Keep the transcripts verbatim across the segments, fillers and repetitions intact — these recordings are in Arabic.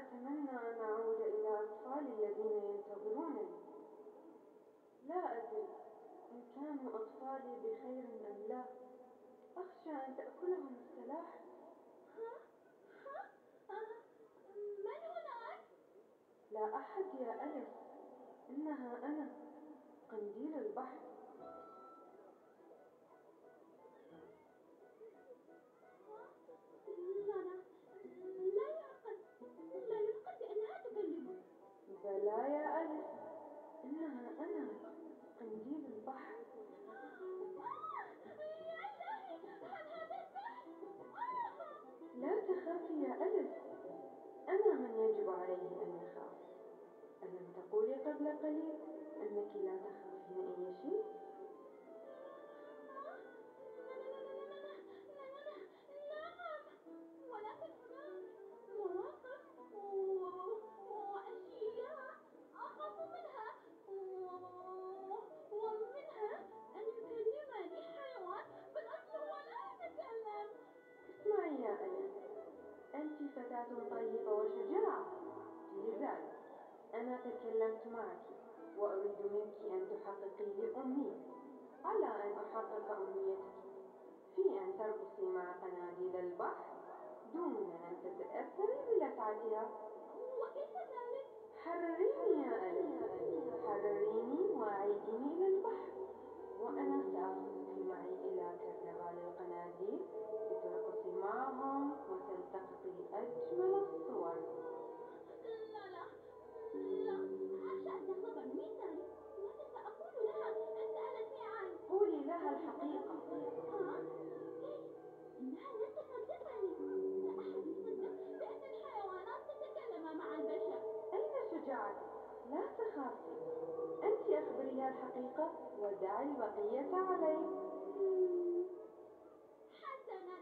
أتمنى أن أعود إلى أطفالي الذين ينتظرونني. لا أدري إن كانوا أطفالي بخير أم لا. أخشى أن تأكلهم السلاحف. ها؟ ها؟ آه. من هناك؟ لا أحد يا أليس، إنها أنا، قنديل البحر. لا لا لا يعقل، لا يعقل بأنها تكلمك. بلى يا أليس، إنها أنا، قنديل البحر. يا إلهي، هل هذا السحر؟ لا تخافي يا أليس، أنا من يجب عليه أن يخاف. ألم تقولي قبل قليل أنك لا تخافين أي شيء؟ ولكن هناك مواقف وأشياء أخاف منها، ومنها أن يكلمني حيوان بالأصل هو لا يتكلم. اسمعي يا أليس، أنت فتاة طيبة وشجاعة، لذلك أنا تكلمت معك وأريد منك أن تحققي لي أمنية، على أن أحقق أمنيتك في أن ترقصي مع قناديل البحر دون أن تتأثري بلسعتها. وكيف ذلك؟ حرريني يا أليس، حرريني وأعيديني إلى البحر، وأنا سأخذك معي إلى كرنفال القناديل لترقصي معهم وتلتقطي أجمل الصور. لا لا لا، أخشى أن تغضب مني ثاني. ماذا سأقول لها إن سألتني عنه؟ قولي لها الحقيقة. ها؟ كيف؟ إنها لن تصدقني. لا أحد يصدق بأن الحيوانات تتكلم مع البشر. أين شجاعتك؟ لا تخافي، أنت أخبريها الحقيقة ودعي البقية علي. حسنا.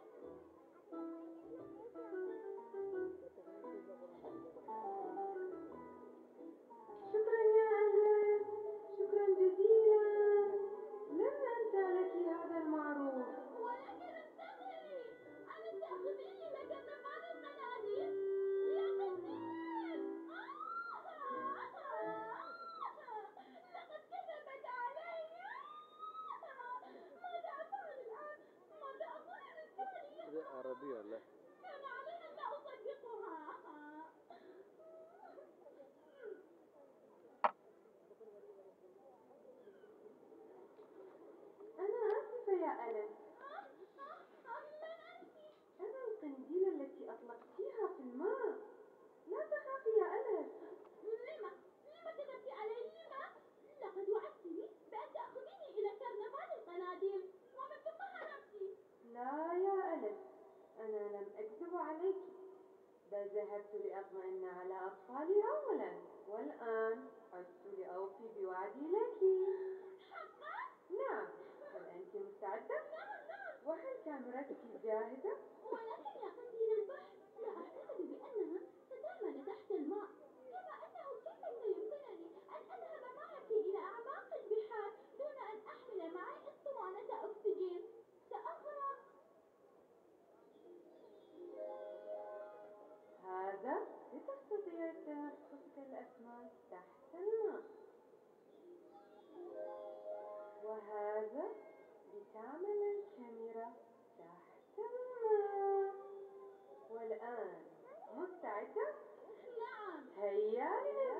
شكرا يا أليس، شكرا جزيلا، لن أنسى لك هذا المعروف. ولكن انتظري، ألن تأخذيني إلى كرنفال القناديل؟ يا قنديل! لقد كذبت علي. ماذا أفعل الآن؟ ماذا أقول للتالي؟ عربي ولا؟ كان علي أن لا أصدقها. أنا آسفة يا أليس، من أنت؟ أنا القنديلة التي أطلقتيها في الماء. لا تخافي يا أليس. لما؟ لما كذبت علي؟ لما؟ لقد وعدتني بأن تأخذيني إلى كرنفال القناديل، ومن ثم هربت. لا يا أليس، أنا لم أكذب عليك، بل ذهبت لأطمئن على أطفالي أولا، والآن عدت لأوفي بوعدي لك. حقا؟ نعم، هل أنت مستعدة؟ نعم نعم. وهل كاميرتك جاهزة؟ ولكن يا قنديل البحر، لا أعتقد بأننا ستعمل تحت الماء. كما أنه كيف سيمكنني أن أذهب معك إلى أعماق البحار دون أن أحمل معي أسطوانة أكسجين؟ سأغرق. هذا لتستطيع التنفس كالأسماك تحت الماء، وهذا لتعمل الكاميرا تحت الماء. والآن مستعدة؟ نعم. هيا لنبدأ.